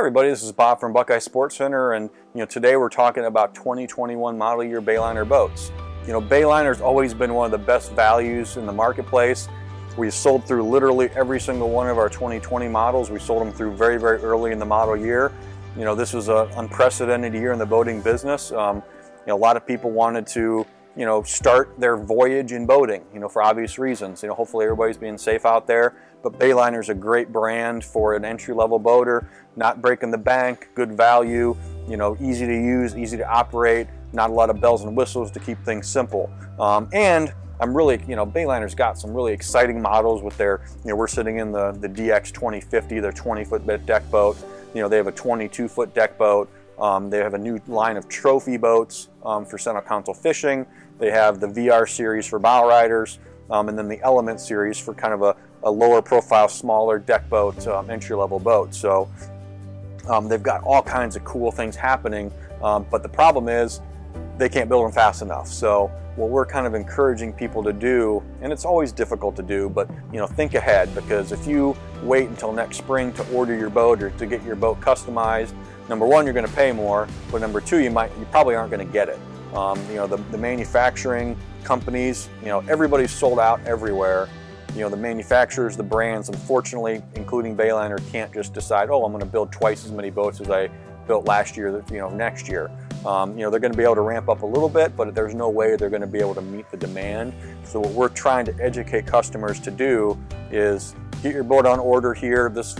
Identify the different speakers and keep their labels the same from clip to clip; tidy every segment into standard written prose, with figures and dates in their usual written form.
Speaker 1: everybody, this is Bob from Buckeye Sports Center, and today we're talking about 2021 model year Bayliner boats. Bayliner's always been one of the best values in the marketplace. We've sold through literally every single one of our 2020 models. We sold them through very, very early in the model year. This was an unprecedented year in the boating business. A lot of people wanted to start their voyage in boating, for obvious reasons. Hopefully everybody's being safe out there. But Bayliner's a great brand for an entry-level boater, not breaking the bank, good value, easy to use, easy to operate, not a lot of bells and whistles to keep things simple. And I'm really, Bayliner's got some really exciting models with their, we're sitting in the DX 2050, their 20-foot deck boat. They have a 22-foot deck boat. They have a new line of trophy boats for center console fishing. They have the VR series for bow riders, and then the Element series for kind of a lower profile, smaller deck boat, entry-level boat. So they've got all kinds of cool things happening, but the problem is they can't build them fast enough. So what we're kind of encouraging people to do, and it's always difficult to do, but think ahead, because if you wait until next spring to order your boat or to get your boat customized, number one, you're going to pay more, but number two, you probably aren't going to get it. The manufacturing companies, everybody's sold out everywhere. The manufacturers, the brands, unfortunately, including Bayliner, can't just decide, oh, I'm going to build twice as many boats as I built last year, next year. They're going to be able to ramp up a little bit, but there's no way they're going to be able to meet the demand. So what we're trying to educate customers to do is get your boat on order here. This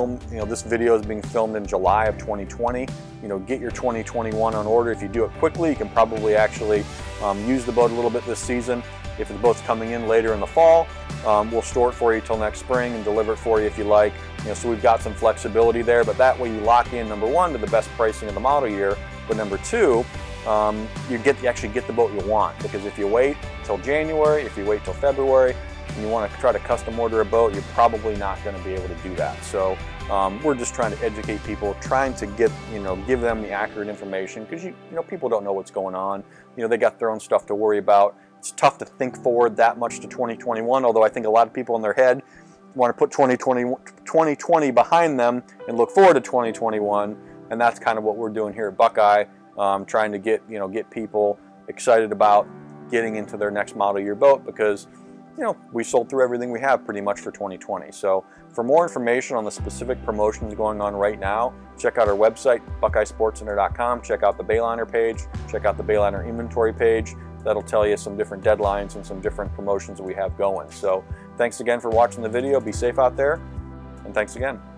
Speaker 1: video is being filmed in July of 2020. Get your 2021 on order. If you do it quickly, you can probably actually use the boat a little bit this season. If the boat's coming in later in the fall, we'll store it for you till next spring and deliver it for you if you like. So we've got some flexibility there, but that way you lock in, number one, to the best pricing of the model year, but number two, you actually get the boat you want. Because if you wait till January, if you wait till February, and you want to try to custom order a boat, you're probably not going to be able to do that. So we're just trying to educate people, trying to give them the accurate information, because people don't know what's going on. They got their own stuff to worry about. It's tough to think forward that much to 2021, although I think a lot of people in their head want to put 2020 behind them and look forward to 2021, and that's kind of what we're doing here at Buckeye, trying to get people excited about getting into their next model year boat, because we sold through everything we have pretty much for 2020. So for more information on the specific promotions going on right now, check out our website, buckeyesportscenter.com. Check out the Bayliner page, check out the Bayliner inventory page. That'll tell you some different deadlines and some different promotions that we have going. So thanks again for watching the video. Be safe out there, and thanks again.